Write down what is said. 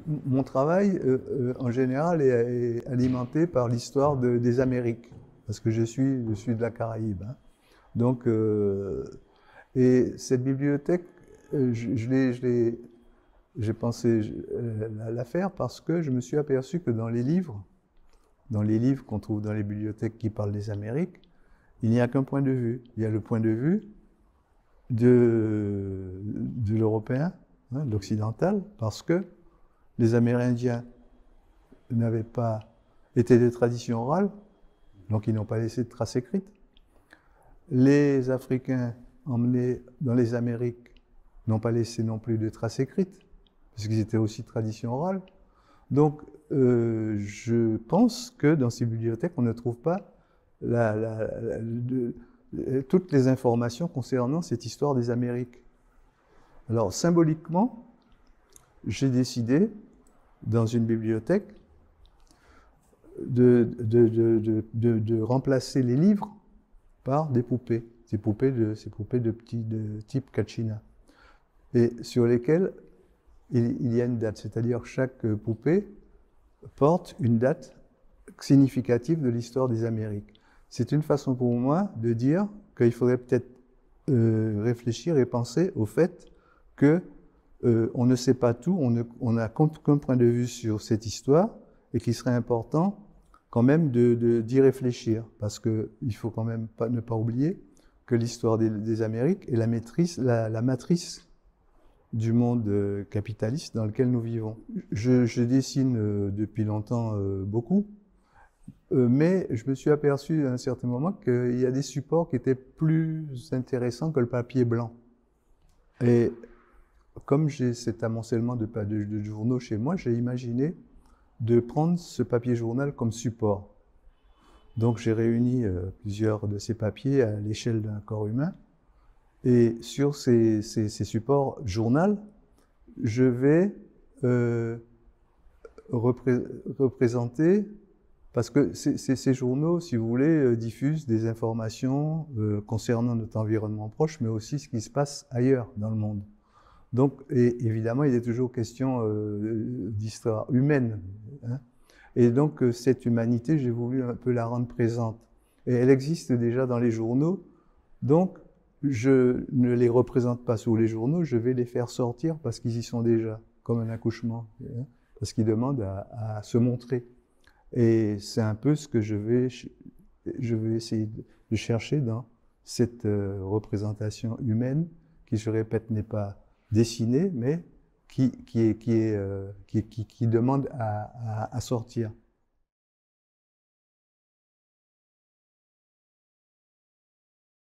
mon travail, en général, est alimenté par l'histoire des Amériques, parce que je suis de la Caraïbe, hein. Donc, et cette bibliothèque, j'ai pensé la faire parce que je me suis aperçu que dans les livres qu'on trouve dans les bibliothèques qui parlent des Amériques, il n'y a qu'un point de vue. Il y a le point de vue de l'Européen, hein, de l'Occidental, parce que les Amérindiens n'avaient pas été des traditions orales, donc ils n'ont pas laissé de traces écrites. Les Africains emmenés dans les Amériques n'ont pas laissé non plus de traces écrites, puisqu'ils étaient aussi de tradition orale. Donc, je pense que dans ces bibliothèques, on ne trouve pas toutes les informations concernant cette histoire des Amériques. Alors, symboliquement, j'ai décidé, dans une bibliothèque, de remplacer les livres par des poupées, ces poupées de type Kachina, et sur lesquelles il y a une date, c'est-à-dire chaque poupée porte une date significative de l'histoire des Amériques. C'est une façon pour moi de dire qu'il faudrait peut-être réfléchir et penser au fait que on ne sait pas tout, on n'a qu'un point de vue sur cette histoire, et qu'il serait important quand même d'y réfléchir, parce qu'il faut quand même ne pas oublier que l'histoire des Amériques est la matrice du monde capitaliste dans lequel nous vivons. Je dessine depuis longtemps beaucoup, mais je me suis aperçu à un certain moment qu'il y a des supports qui étaient plus intéressants que le papier blanc. Et comme j'ai cet amoncellement de journaux chez moi, j'ai imaginé de prendre ce papier journal comme support. Donc j'ai réuni plusieurs de ces papiers à l'échelle d'un corps humain, et sur ces supports journal, je vais représenter, parce que ces journaux, si vous voulez, diffusent des informations concernant notre environnement proche, mais aussi ce qui se passe ailleurs dans le monde. Donc, et évidemment, il est toujours question d'histoire humaine, hein. Et donc, cette humanité, j'ai voulu un peu la rendre présente. Et elle existe déjà dans les journaux, donc je ne les représente pas sous les journaux, je vais les faire sortir parce qu'ils y sont déjà, comme un accouchement, hein, parce qu'ils demandent à se montrer. Et c'est un peu ce que je vais essayer de chercher dans cette représentation humaine, qui, je répète, n'est pas dessinée, mais qui demande à sortir.